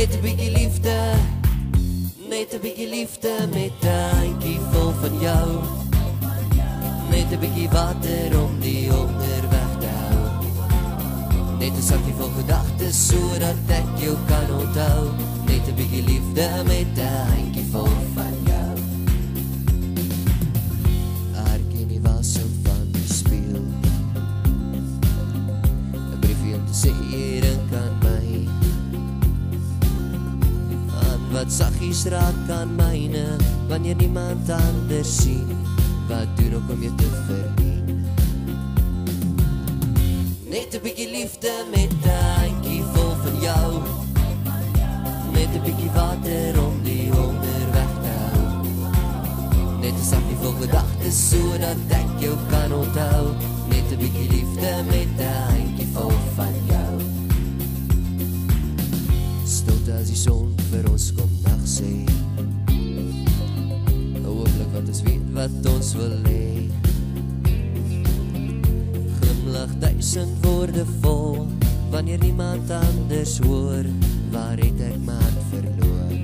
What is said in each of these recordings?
Net 'n bietjie liefde, net 'n bietjie liefde met 'n handjie vol van jou. Net 'n bietjie water om die honger weg te hou. Net 'n sakkie vol gedagtes sodat ek jou kan onthou. Net 'n bietjie liefde met 'n handjie vol van jou. Herken die wasem van die spieël. 'n briefie om te sê jy dink aan my. Wat saggies raak aan myne, wanneer niemand anders sien. Wat doen ek om jou te verdien? Net 'n bietjie liefde met 'n handjie vol van jou. Net 'n bietjie water om die honger weg te hou. Net 'n sakkie vol gedagtes sodat ek jou kan onthou. Net 'n bietjie liefde met 'n handjie vol van jou. Stilte as die son vir ons kom dag sê. Hooplik wat ons weet wat ons wil hê. Glimlach 1000 woorde vol, wanneer niemand anders hoor, waar het ek my hart verloor.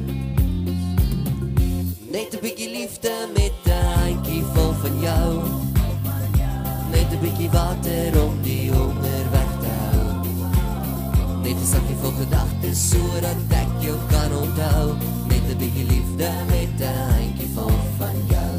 Net 'n bietjie liefde met 'n handjie vol van jou. Net 'n bietjie water om die honger weg te hou. Net 'n sakkie vol gedagtes sodat ek jou kan onthou. Net 'n bietjie liefde met 'n handjie vol van jou.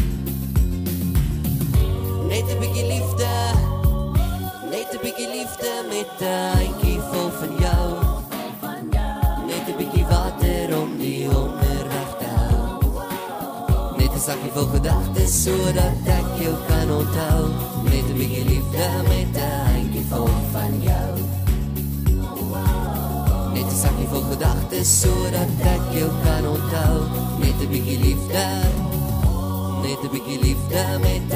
Net 'n bietjie liefde, net 'n bietjie liefde met 'n handjie vol van jou. Net 'n bietjie water om die honger weg te hou. Net 'n sakkie vol gedagtes sodat ek jou kan onthou. Net 'n bietjie liefde met 'n handjie vol van jou. Net 'n sakkie vol gedagtes sodat ek jou kan onthou. Net 'n bietjie liefde, net 'n bietjie liefde met